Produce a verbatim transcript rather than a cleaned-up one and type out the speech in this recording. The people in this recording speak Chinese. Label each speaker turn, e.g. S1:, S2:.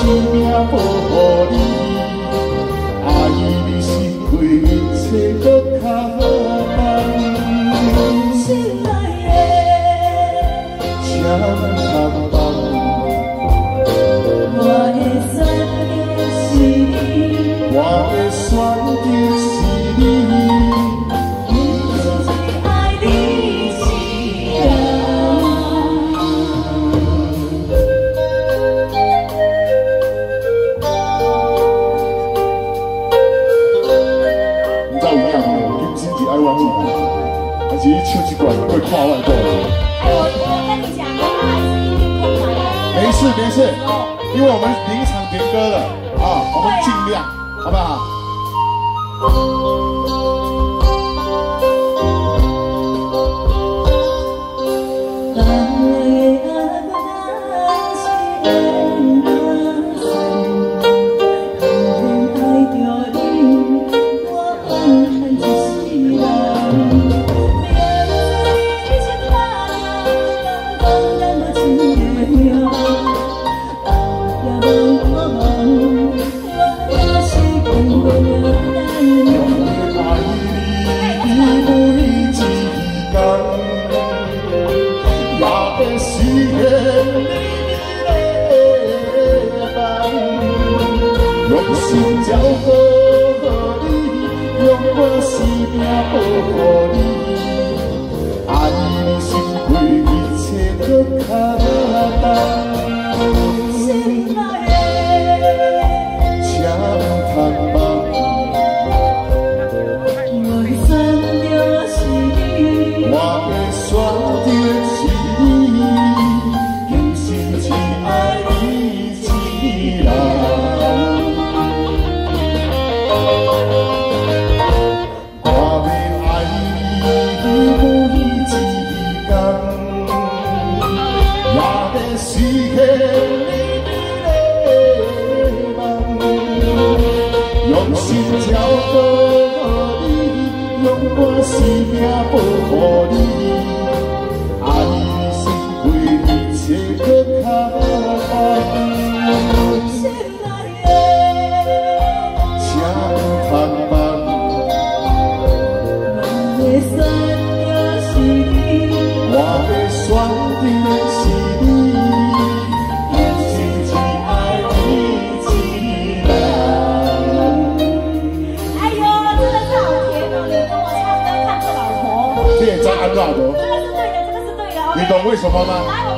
S1: 命保护你，爱你是对一切搁较重。心爱的，请通放，我的选择是你，我的选择是你。 还是唱一段会跨外国。
S2: 哎，我我跟你讲，他还是一点空白的。
S1: 没事没事，因为我们临场点歌了啊，我们尽量，好不好？用心交付予你，用我生命保护你，爱你是对一切搁较重。心爱的，请通放，我的选择是你，我的选择是你，用心只爱你一人。 实现你的梦，用心交付予你，用我生命保护你，爱你是对一切搁较重。心爱的，请通放，我的选择是你，我的选择是你。 这也在安娜的，
S2: 这个是对的，这个是对的。
S1: 你懂为什么吗？
S2: 来，我